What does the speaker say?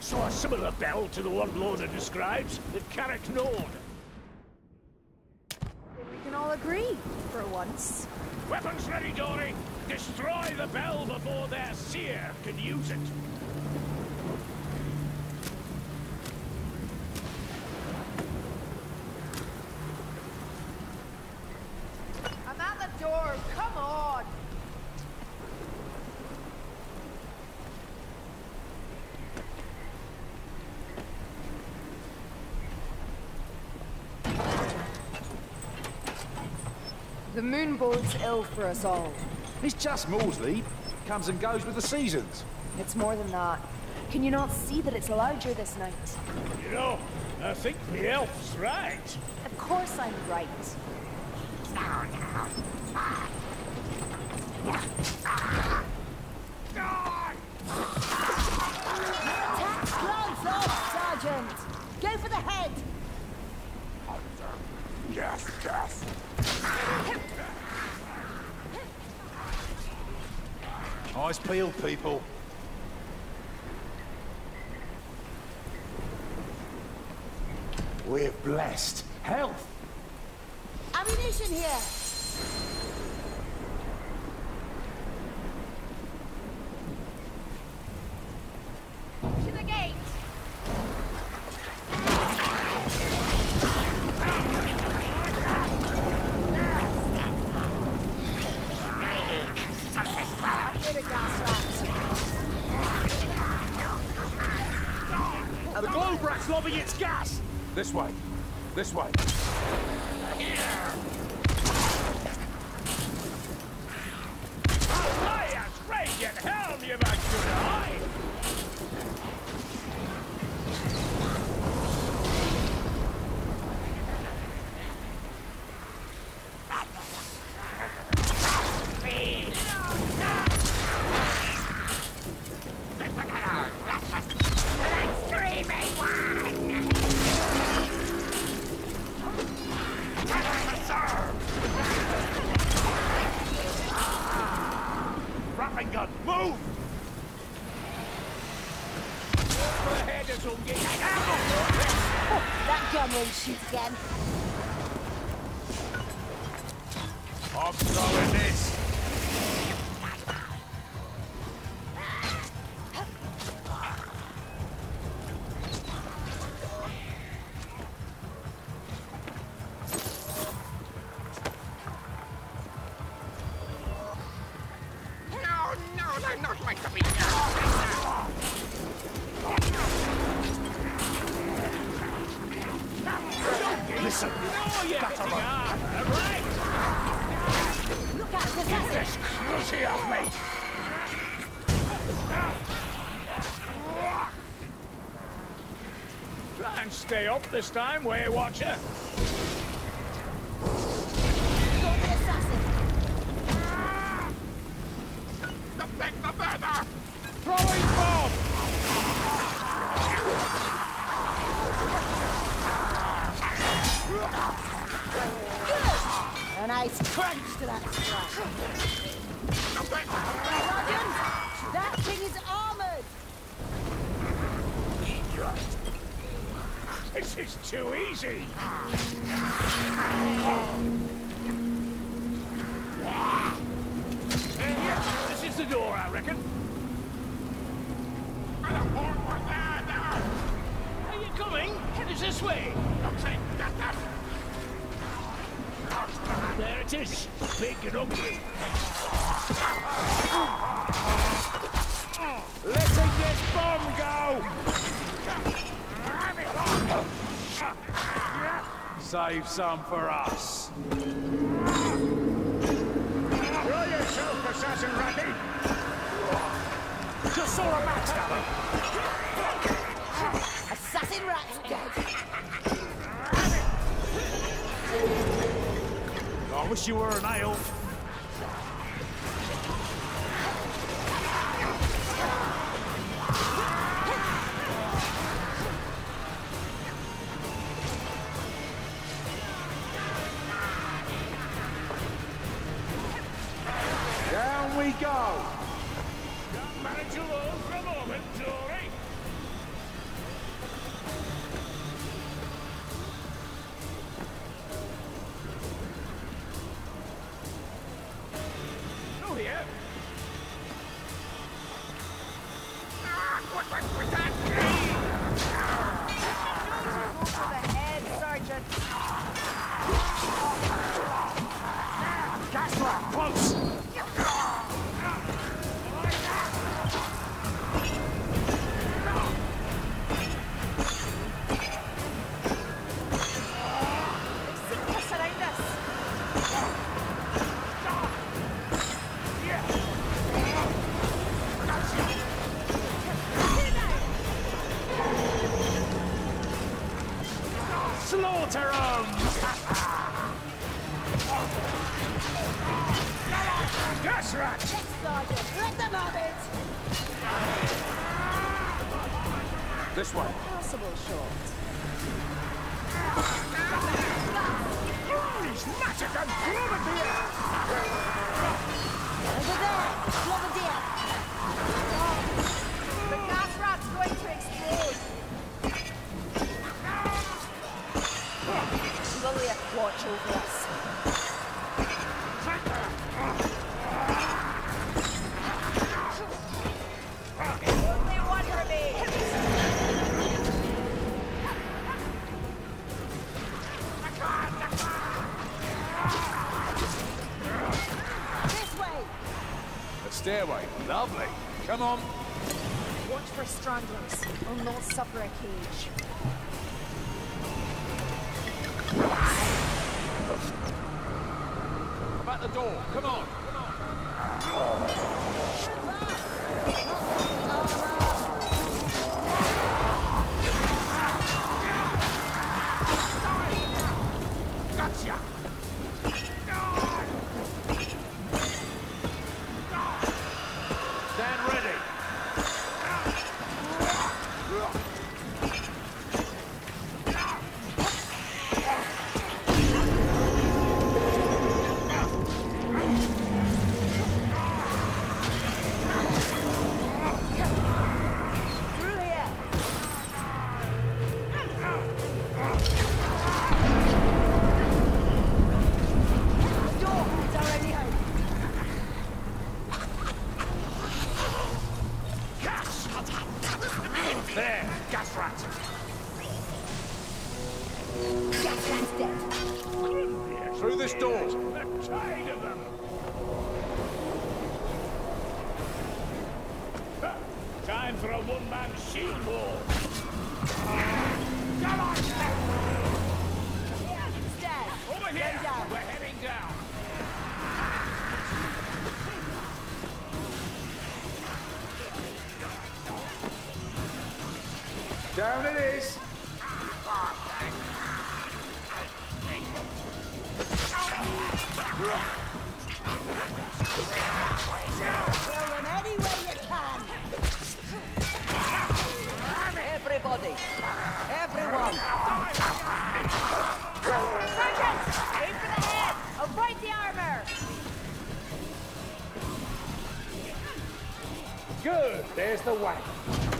saw a similar bell to the one Lorna describes at Carrick Nord. Then we can all agree, for once. Weapons ready, Dory! Destroy the bell before their seer can use it! I'm at the door, come on! The moon bodes ill for us all. It's just Maudsley. Comes and goes with the seasons. It's more than that. Can you not see that it's larger this night? You know, I think the elf's right. Of course I'm right. Attack gloves off, Sergeant! Go for the head! Yes, yes. Eyes peeled, people. We're blessed. Health. Ammunition here! To the gate! The globe rat's lobbing its gas! This way. This way. Elias, raging helm, you've a good eye! Gun, move! Go ahead, Azungi. That gun won't shoot again. I'm throwing this. Listen, that's right. Look out, the assassin! Cruelty of me. Try and stay up this time, Way Watcher. Got the assassin! The feather! Throwing bomb! A nice crunch to that strap. Sergeant, that thing is armored! This is too easy! This is the door, I reckon. Are you coming? It's this way. There it is, big and ugly. Letting this bomb go! Save some for us. Throw yourself, Assassin Ratty! Just saw a backstabber! Assassin Rat's dead! I wish you were an ale. Down we go. Don't manage alone for a moment, Dory. Slaughter 'em! Gas rat! Yes, Sergeant. Let them have it. This way. Possible short. He's massacred! Grenadier! Over there. Bombardier. The gas rat's going to explode. Lilia, watch over us. Only one remains. This way. The stairway. Lovely. Come on. Watch for stranglers. Will not suffer a cage. About the door. Come on. Gotcha. Stand ready. Through here. The door is our only hope. Gas! There, gas rat. Gas rat's dead. Through this door. I'm tired of them. Time for a one-man shield wall. Come on! It's dead. Over Go here! down. We're heading down. Down it is. Kill them any way you can. Everybody! Everyone! Sergeant! Aim for the head. Avoid the armor. Good. There's the way.